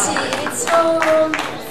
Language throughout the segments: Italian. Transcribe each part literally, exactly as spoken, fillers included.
Sì, inizio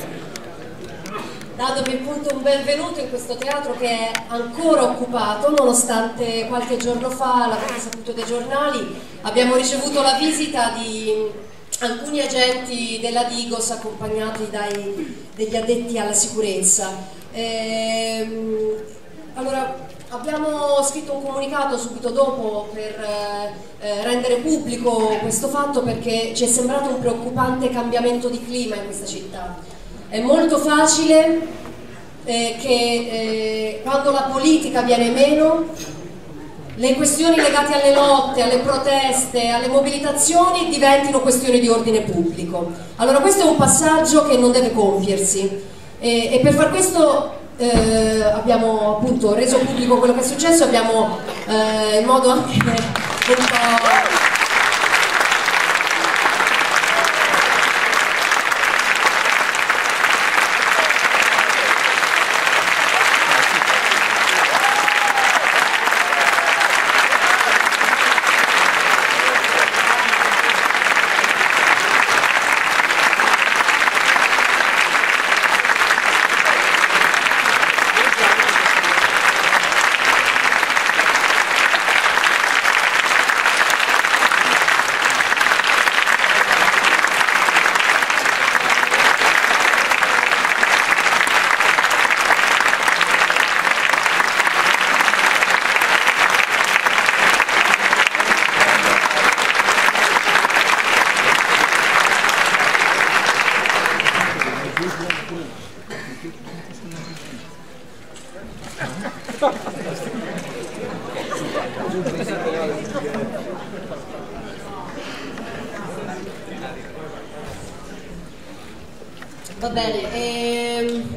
dandovi appunto un benvenuto in questo teatro che è ancora occupato, nonostante qualche giorno fa, l'avete saputo dai giornali, abbiamo ricevuto la visita di alcuni agenti della Digos accompagnati dai, degli addetti alla sicurezza. Ehm, allora, abbiamo scritto un comunicato subito dopo per eh, rendere pubblico questo fatto perché ci è sembrato un preoccupante cambiamento di clima in questa città. È molto facile eh, che eh, quando la politica viene meno, le questioni legate alle lotte, alle proteste, alle mobilitazioni diventino questioni di ordine pubblico. Allora questo è un passaggio che non deve compiersi e, e per far questo Eh, abbiamo appunto reso pubblico quello che è successo, abbiamo eh, in modo anche un po'... Va bene, ehm,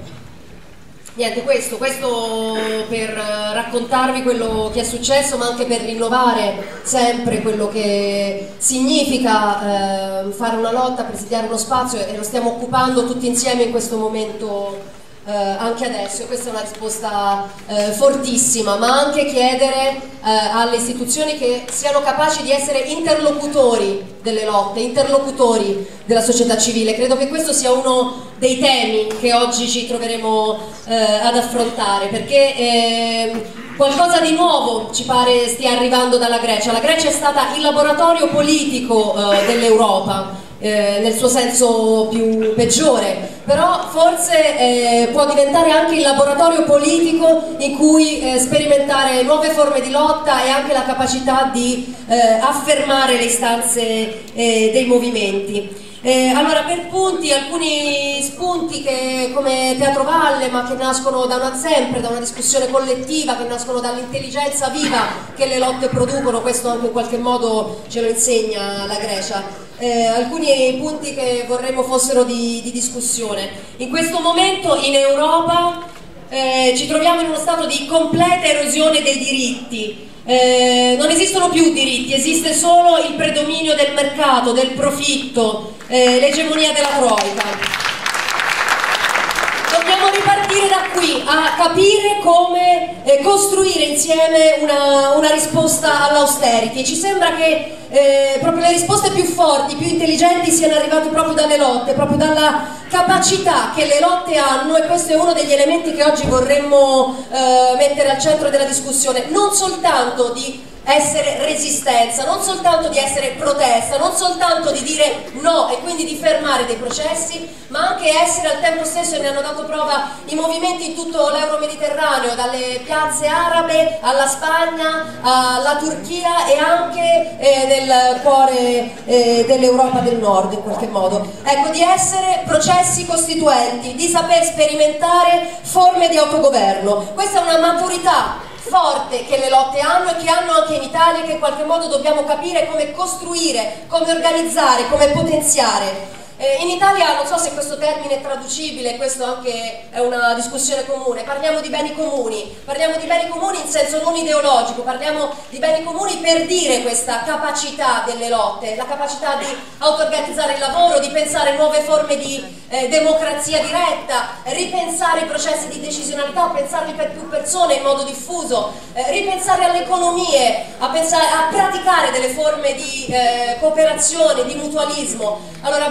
niente, questo, questo per raccontarvi quello che è successo, ma anche per rinnovare sempre quello che significa eh, fare una lotta, presidiare uno spazio, e lo stiamo occupando tutti insieme in questo momento. Eh, anche adesso, e questa è una risposta eh, fortissima, ma anche chiedere eh, alle istituzioni che siano capaci di essere interlocutori delle lotte, interlocutori della società civile. Credo che questo sia uno dei temi che oggi ci troveremo eh, ad affrontare, perché eh, qualcosa di nuovo ci pare stia arrivando dalla Grecia. La Grecia è stata il laboratorio politico eh, dell'Europa, Eh, nel suo senso più peggiore, però forse eh, può diventare anche il laboratorio politico in cui eh, sperimentare nuove forme di lotta e anche la capacità di eh, affermare le istanze eh, dei movimenti. Eh, allora, per punti, alcuni spunti che come Teatro Valle, ma che nascono da una sempre, da una discussione collettiva, che nascono dall'intelligenza viva che le lotte producono, questo anche in qualche modo ce lo insegna la Grecia. Eh, alcuni punti che vorremmo fossero di, di discussione. In questo momento in Europa eh, ci troviamo in uno stato di completa erosione dei diritti. Eh, non esistono più diritti, esiste solo il predominio del mercato, del profitto, eh, l'egemonia della troika. Dobbiamo ripartire da qui a capire come eh, costruire insieme una, una risposta all'austerity. Ci sembra che eh, proprio le risposte più forti, più intelligenti siano arrivate proprio dalle lotte, proprio dalla capacità che le lotte hanno, e questo è uno degli elementi che oggi vorremmo eh, mettere al centro della discussione, non soltanto di essere resistenza, non soltanto di essere protesta, non soltanto di dire no e quindi di fermare dei processi, ma anche essere al tempo stesso, e ne hanno dato prova i movimenti in tutto l'Euro-Mediterraneo, dalle piazze arabe alla Spagna, alla Turchia e anche eh, nel cuore eh, dell'Europa del Nord in qualche modo. Ecco, di essere processi costituenti, di saper sperimentare forme di autogoverno. Questa è una maturità forte che le lotte hanno e che hanno anche in Italia, e che in qualche modo dobbiamo capire come costruire, come organizzare, come potenziare. Eh, in Italia, non so se questo termine è traducibile, questo anche è una discussione comune, parliamo di beni comuni, parliamo di beni comuni in senso non ideologico, parliamo di beni comuni per dire questa capacità delle lotte, la capacità di auto-organizzare il lavoro, di pensare nuove forme di eh, democrazia diretta, ripensare i processi di decisionalità, pensarli per più persone in modo diffuso, eh, ripensare alle economie, a, pensare, a praticare delle forme di eh, cooperazione, di mutualismo. Allora, beni comuni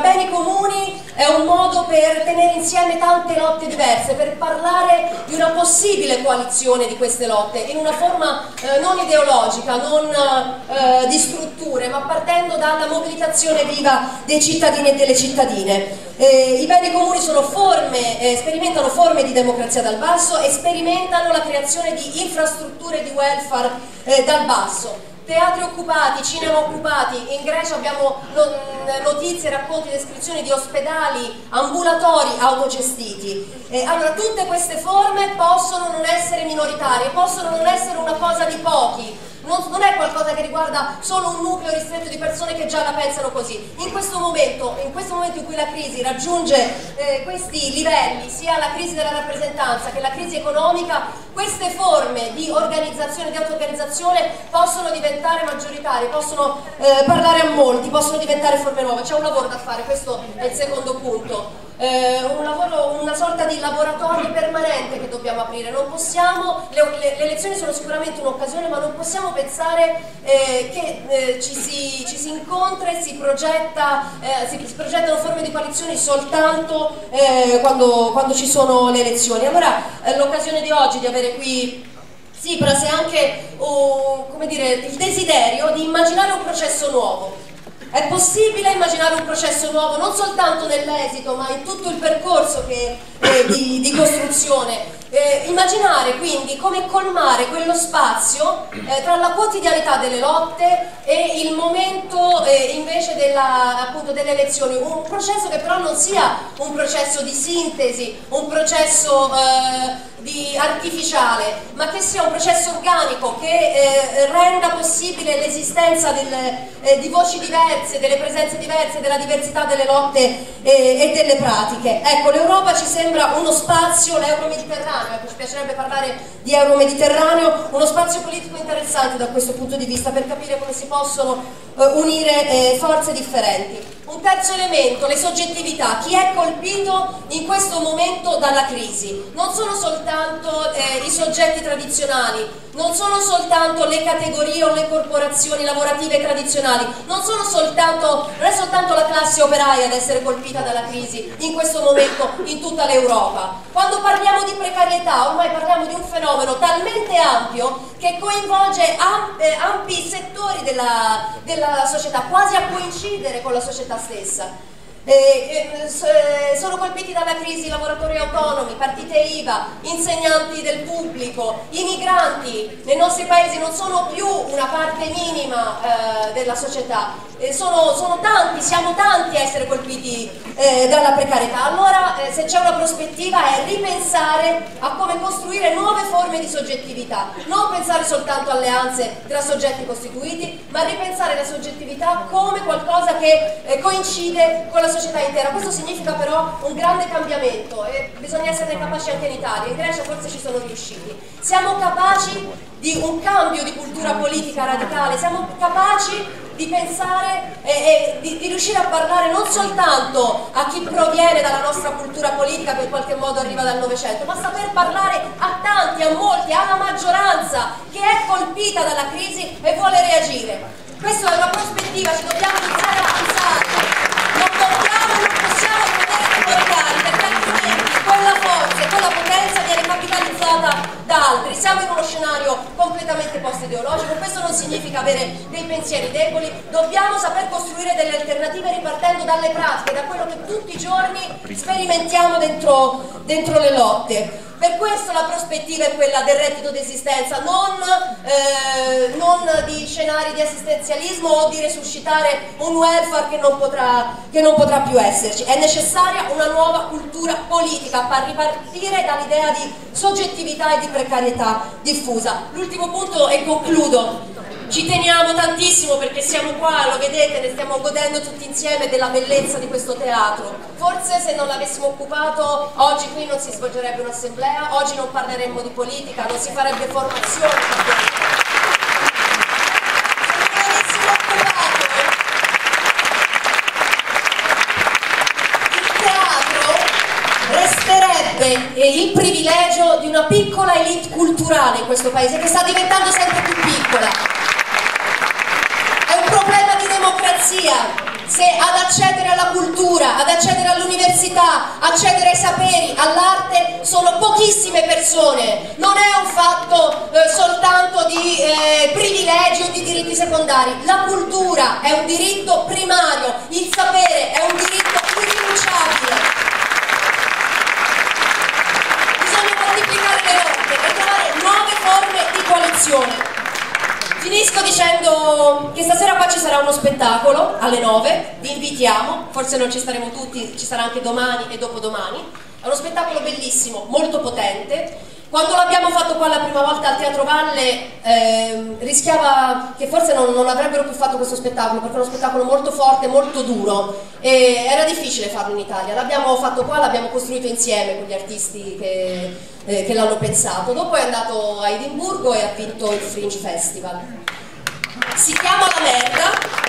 comuni è un modo per tenere insieme tante lotte diverse, per parlare di una possibile coalizione di queste lotte, in una forma eh, non ideologica, non eh, di strutture, ma partendo dalla mobilitazione viva dei cittadini e delle cittadine. Eh, I beni comuni sono forme, eh, sperimentano forme di democrazia dal basso e sperimentano la creazione di infrastrutture di welfare eh, dal basso. Teatri occupati, cinema occupati, in Grecia abbiamo notizie, racconti, descrizioni di ospedali, ambulatori autogestiti. Eh, allora tutte queste forme possono non essere minoritarie, possono non essere una cosa di pochi. Non, non è qualcosa che riguarda solo un nucleo ristretto di persone che già la pensano così. In questo momento, in, questo momento in cui la crisi raggiunge eh, questi livelli, sia la crisi della rappresentanza che la crisi economica, queste forme di organizzazione, di auto-organizzazione possono diventare maggioritarie, possono eh, parlare a molti, possono diventare forme nuove. C'è un lavoro da fare, questo è il secondo punto. Eh, un lavoro, una sorta di laboratorio permanente che dobbiamo aprire. Non possiamo, le, le, le elezioni sono sicuramente un'occasione, ma non possiamo pensare eh, che eh, ci, si, ci si incontra e si, progetta, eh, si, si progettano forme di coalizioni soltanto eh, quando, quando ci sono le elezioni. Allora eh, l'occasione di oggi di avere qui Tsipras è anche oh, come dire, il desiderio di immaginare un processo nuovo. È possibile immaginare un processo nuovo non soltanto nell'esito, ma in tutto il percorso che, eh, di, di costruzione. Eh, immaginare quindi come colmare quello spazio eh, tra la quotidianità delle lotte e il momento eh, invece della, appunto, delle elezioni. Un processo che però non sia un processo di sintesi, un processo eh, di artificiale, ma che sia un processo organico che eh, renda possibile l'esistenza eh, di voci diverse, delle presenze diverse, della diversità delle lotte eh, e delle pratiche. Ecco, l'Europa ci sembra uno spazio, l'Euro-Mediterraneo, ecco, ci piacerebbe parlare di Euro-Mediterraneo, uno spazio politico interessante da questo punto di vista per capire come si possono eh, unire eh, forze differenti. Un terzo elemento, le soggettività. Chi è colpito in questo momento dalla crisi? Non sono soltanto eh, i soggetti tradizionali, non sono soltanto le categorie o le corporazioni lavorative tradizionali, non, sono soltanto, non è soltanto la classe operaia ad essere colpita dalla crisi in questo momento in tutta l'Europa. Quando parliamo di precarietà, ormai parliamo di un fenomeno talmente ampio che coinvolge ampi settori della, della società, quasi a coincidere con la società stessa. Eh, eh, sono colpiti dalla crisi lavoratori autonomi, partite I V A, insegnanti del pubblico, i migranti. Nei nostri paesi non sono più una parte minima eh, della società, eh, sono, sono tanti, siamo tanti a essere colpiti eh, dalla precarietà. Allora eh, se c'è una prospettiva è ripensare a come costruire nuove forme di soggettività, non pensare soltanto a alleanze tra soggetti costituiti, ma ripensare la soggettività come qualcosa che eh, coincide con la società intera. Questo significa però un grande cambiamento e bisogna esserne capaci anche in Italia. In Grecia forse ci sono riusciti. Siamo capaci di un cambio di cultura politica radicale, siamo capaci di pensare e, e di, di riuscire a parlare non soltanto a chi proviene dalla nostra cultura politica, che in qualche modo arriva dal Novecento, ma saper parlare a tanti, a molti, alla maggioranza che è colpita dalla crisi e vuole reagire. Questa è una prospettiva, ci dobbiamo iniziare a pensare. Non dobbiamo, non possiamo vedere comunicare, perché altrimenti quella forza e quella potenza viene capitalizzata da altri. Siamo in uno scenario completamente post-ideologico, questo non significa avere dei pensieri deboli, dobbiamo saper costruire delle alternative ripartendo dalle pratiche, da quello che tutti i giorni sperimentiamo dentro, dentro le lotte. Per questo la prospettiva è quella del reddito di esistenza, non, eh, non di scenari di assistenzialismo o di resuscitare un welfare che non potrà, che non potrà più esserci. È necessaria una nuova cultura politica per ripartire dall'idea di soggettività e di precarietà diffusa. L'ultimo punto e concludo. Ci teniamo tantissimo perché siamo qua, lo vedete, ne stiamo godendo tutti insieme della bellezza di questo teatro. Forse se non l'avessimo occupato oggi qui non si svolgerebbe un'assemblea, oggi non parleremmo di politica, non si farebbe formazione. Se non l'avessimo occupato, il teatro resterebbe il privilegio di una piccola elite culturale in questo paese che sta diventando sempre più piccola. È un problema di democrazia. se ad accedere alla cultura, ad accedere all'università, accedere ai saperi, all'arte, sono pochissime persone. Non è un fatto eh, soltanto di eh, privilegi o di diritti secondari. La cultura è un diritto primario, il sapere è un diritto irrinunciabile. Bisogna moltiplicare le lotte e trovare nuove forme di coalizione. Finisco dicendo che stasera qua ci sarà uno spettacolo alle nove, vi invitiamo, forse non ci staremo tutti, ci sarà anche domani e dopodomani. È uno spettacolo bellissimo, molto potente. Quando l'abbiamo fatto qua la prima volta al Teatro Valle eh, rischiava che forse non, non avrebbero più fatto questo spettacolo, perché è uno spettacolo molto forte, molto duro e era difficile farlo in Italia. L'abbiamo fatto qua, l'abbiamo costruito insieme con gli artisti che, eh, che l'hanno pensato. Dopo è andato a Edimburgo e ha vinto il Fringe Festival. Si chiama La Merda.